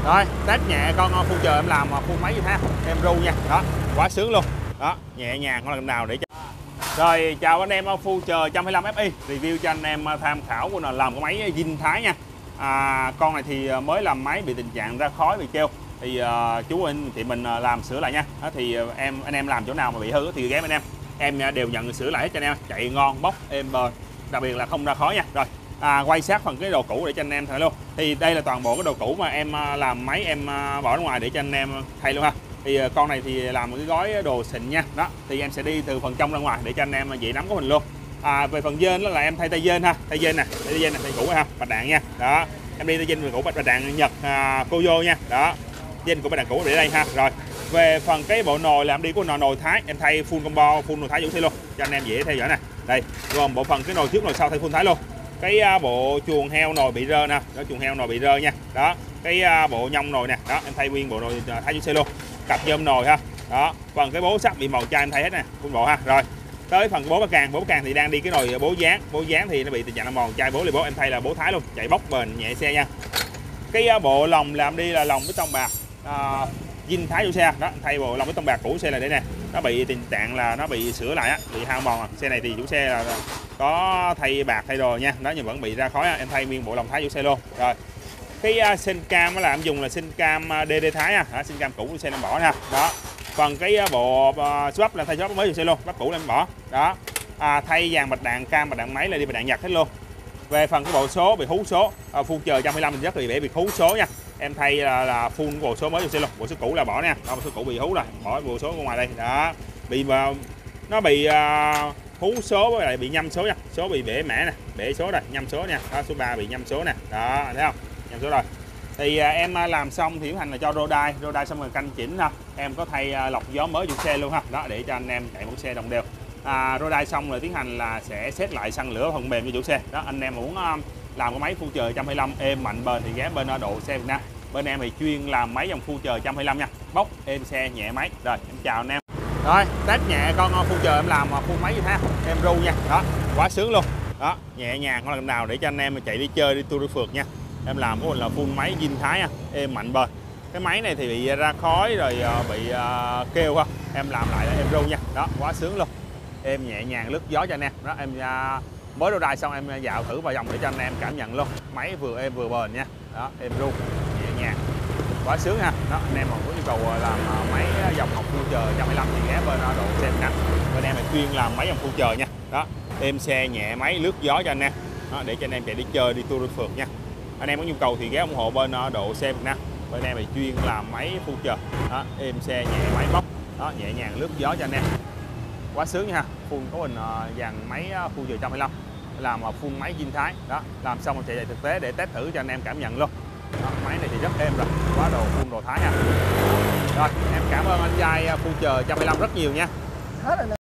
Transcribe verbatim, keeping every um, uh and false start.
Rồi, test nhẹ con Future em làm full máy như thế, em ru nha. Đó, quá sướng luôn. Đó, nhẹ nhàng không làm nào để cho. Rồi, chào anh em Future một trăm hai mươi lăm ép i, review cho anh em tham khảo của nó làm cái máy zin Thái nha. À, con này thì mới làm máy bị tình trạng ra khói bị kêu. Thì uh, chú anh thì mình làm sửa lại nha. Đó, thì em anh em làm chỗ nào mà bị hư thì ghép anh em. Em đều nhận sửa lại hết cho anh em, chạy ngon, bóc êm bền, đặc biệt là không ra khói nha. Rồi. À, quay sát phần cái đồ cũ để cho anh em thấy luôn. Thì đây là toàn bộ cái đồ cũ mà em làm máy em bỏ ra ngoài để cho anh em thay luôn ha. Thì con này thì làm một cái gói đồ xịn nha. Đó, thì em sẽ đi từ phần trong ra ngoài để cho anh em dễ nắm của mình luôn. À, về phần dên đó là em thay tay dên ha, tay dên nè, tay dên này tay cũ ha, bạch đạn nha. Đó, em đi tay dên cũ bạch đạn Nhật à, Koyo nha. Đó, dên của bạch đạn cũ để đây ha. Rồi, về phần cái bộ nồi là em đi của nồi nồi Thái, em thay full combo, full nồi Thái vũ xe luôn cho anh em dễ theo dõi nè. Đây, gồm bộ phần cái nồi trước nồi sau thay full Thái luôn. Cái bộ chuồng heo nồi bị rơ nè, đó chuồng heo nồi bị rơ nha. Đó, cái bộ nhông nồi nè, đó em thay nguyên bộ nồi Thái vũ xe luôn. Cặp nhôm nồi ha. Đó, phần cái bố sắt bị màu chai em thay hết nè, full bộ ha. Rồi, tới phần bố bát càng, bố bát càng thì đang đi cái nồi bố dán, bố dán thì nó bị tình trạng là màu chai bố, thì bố em thay là bố Thái luôn, chạy bóc bền nhẹ xe nha. Cái bộ lồng làm đi là lồng bê tông bạc à, zin Thái vũ xe, đó thay bộ lồng bê tông bạc cũ xe này đây nè, nó bị tình trạng là nó bị sửa lại á, bị hao mòn. Xe này thì chủ xe là có thay bạc thay đồ nha, đó nhưng vẫn bị ra khói á. Em thay nguyên bộ lồng Thái vũ xe luôn. Rồi, cái uh, sinh cam đó là em dùng là sinh cam đê đê Thái ha, sinh cam cũ xe em bỏ ha. Đó, phần cái uh, bộ uh, swap là thay swap mới xe luôn, bắp cũ em bỏ. Đó, à, thay dàn bạch đạn cam bạch đạn máy là đi bạch đạn Nhật hết luôn. Về phần cái bộ số bị hú số, uh, Future một trăm hai mươi lăm mình rất là dễ bị hú số nha. Em thay là, là full bộ số mới cho xe luôn, bộ số cũ là bỏ nha. Đó, bộ số cũ bị hú rồi, bỏ bộ số ra ngoài đây. Đó, bị uh, nó bị uh, hú số với lại bị nhâm số nha, số bị bể mẻ nè, bể số rồi, nhâm số nha. Đó, số ba bị nhâm số nè. Đó, thấy không? Nhâm số rồi. Thì uh, em uh, làm xong thì tiến hành là cho rô đai, rô đai xong rồi canh chỉnh ha. Em có thay uh, lọc gió mới cho xe luôn ha. Đó, để cho anh em chạy một xe đồng đều. À, rô đai xong rồi tiến hành là sẽ xét lại xăng lửa phần mềm cho chủ xe. Đó, anh em muốn uh, làm cái máy Future một trăm hai mươi lăm êm mạnh bền thì ghé bên uh, Độ Xe Việt Nam. Bên em thì chuyên làm máy dòng Future một trăm hai mươi lăm nha, bóc êm xe nhẹ máy. Rồi, em chào anh em. Rồi, test nhẹ con Future em làm full máy như thế, em ru nha. Đó, quá sướng luôn. Đó, nhẹ nhàng không làm nào để cho anh em chạy đi chơi đi tour đi phượt nha. Em làm của mình là full máy zin Thái nha, êm mạnh bền. Cái máy này thì bị ra khói rồi bị uh, kêu ha, em làm lại là em ru nha. Đó, quá sướng luôn. Em nhẹ nhàng lướt gió cho anh em. Đó, em uh, mới đổ đai xong em dạo thử vào vòng để cho anh em cảm nhận luôn. Máy vừa êm vừa bền nha. Đó, em ru nhẹ nhàng, quá sướng ha. Đó, anh em mà có nhu cầu làm máy dòng học Future một trăm hai mươi lăm thì ghé bên Độ Xe Việt Nam. Bên em là chuyên làm máy dòng Future nha. Đó, êm xe nhẹ máy lướt gió cho anh em. Đó, để cho anh em chạy đi chơi đi tour đi phượt nha. Anh em có nhu cầu thì ghé ủng hộ bên Độ Xe Việt Nam. Bên em là chuyên làm máy Future. Đó, êm xe nhẹ máy bóc. Đó, nhẹ nhàng lướt gió cho anh em. Quá sướng nha. Full có mình dàn máy Future một trăm hai mươi lăm làm full máy zin Thái. Đó, làm xong rồi chạy thực tế để test thử cho anh em cảm nhận luôn. Đó, máy này thì rất êm rồi, quá đồ full đồ Thái nha. Rồi, em cảm ơn anh trai Future một trăm hai mươi lăm rất nhiều nha.